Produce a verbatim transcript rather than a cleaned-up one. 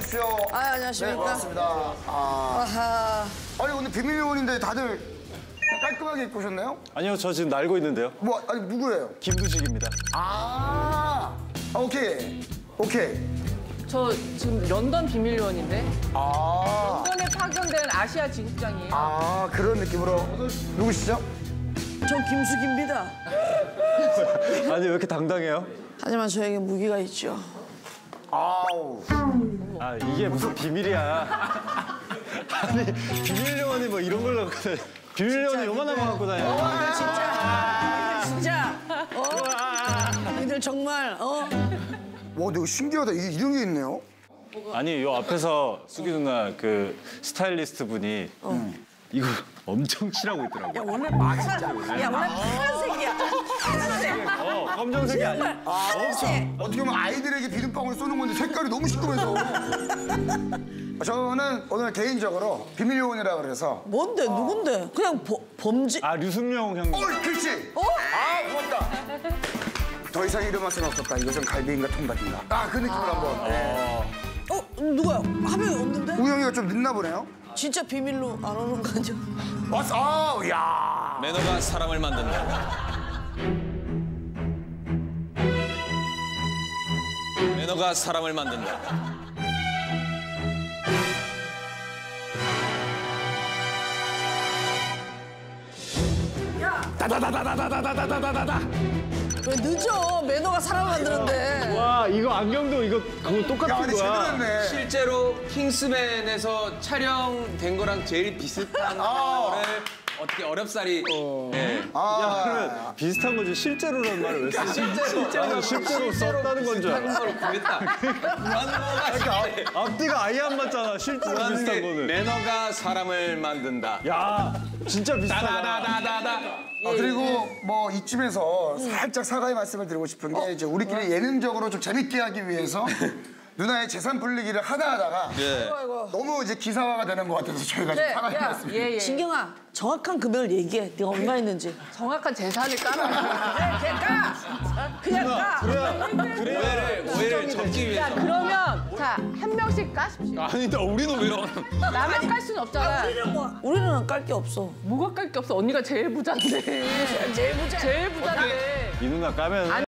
오십시오. 아, 안녕하십니까. 네, 반갑습니다. 아. 아하. 아니, 오늘 비밀 요원인데 다들 깔끔하게 입고 오셨나요? 아니요, 저 지금 날고 있는데요. 뭐, 아니, 누구예요? 김두식입니다. 아, 아, 오케이. 오케이. 저 지금 런던 비밀요원인데 아. 런던에 파견된 아시아 지국장이에요. 아, 그런 느낌으로. 누구시죠? 전 김숙입니다. 아니, 왜 이렇게 당당해요? 하지만 저에게 무기가 있죠. 아우. 아, 이게 무슨 비밀이야. 아니, 비밀요원이 뭐 이런 걸로 갖고 다녀. 비밀요원이 요만한 거 갖고 다녀. 어, 진짜. 진짜. 어? 니들 정말, 어? 와, 근데 이거 신기하다. 이게 이런 게 있네요. 아니, 요 앞에서 수기 누나 그 스타일리스트 분이 이거 엄청 칠하고 있더라고요. 야, 원래 맞아. 야, 원래 파란색이야. 파란색. 어, 검정색이 아니야. 아, 파란색. 어떻게 보면 아이들에게 비눗방울 쏘는 건데 색깔이 너무 시끄러워서. 저는 오늘 개인적으로 비밀 요원이라 그래서. 뭔데? 누군데? 그냥 보, 범죄. 아, 류승룡 형님. 어, 그렇지. 어? 아, 고맙다. 더 이상 이름할 수는 없었다. 이것은 갈비인가 통닭인가. 아, 그 느낌으로 한번. 네. 어? 누구야? 한 명이 없는데? 우영이가 좀 늦나 보네요. 진짜 비밀로 안 오는 거 아니야? 왔어. 아우, 야. 매너가 사람을 만든다. 매너가 사람을 만든다. 다다다다다다다다다다다. 왜 늦어? 매너가 사람을 만드는데. 와, 이거 안경도 이거 그거 야, 똑같은 근데 제대로 거야. 했네. 실제로 킹스맨에서 촬영된 거랑 제일 비슷한 아. 거를 어떻게 어렵사리 네. 아, 그래, 비슷한 거지. 실제로라는 말을 왜 쓰지? 실제로 나는 실제로 썼다는 건 줄 비슷한 알아. 걸 구했다. 그러니까 앞, 앞뒤가 아예 안 맞잖아. 실제로 구하는 비슷한 게 거는. 매너가 사람을 만든다. 야, 진짜 비슷하다. 다다다다다다. 아, 그리고 뭐 이쯤에서 살짝 사과의 말씀을 드리고 싶은 게 이제 우리끼리 예능적으로 좀 재밌게 하기 위해서 누나의 재산 불리기를 하다 하다가 예. 너무 이제 기사화가 되는 것 같아서 저희가 좀 사과의 야, 말씀. 예, 예. 진경아, 정확한 금액을 얘기해. 네가 얼마 있는지. 정확한 재산을 깔아. 그래, 그냥 까! 그냥 까! 오해를 오해를 접기 자, 위해서. 그러면 자, 한 명씩 까십시오. 아니다, 우리는 왜 이러? 나만 깔 수는 없잖아. 우리는 뭐, 우리는 깔 게 없어. 뭐가 깔 게 없어. 언니가 제일 부자인데. 제일 부자. 제일 부자인데. 이 누나 까면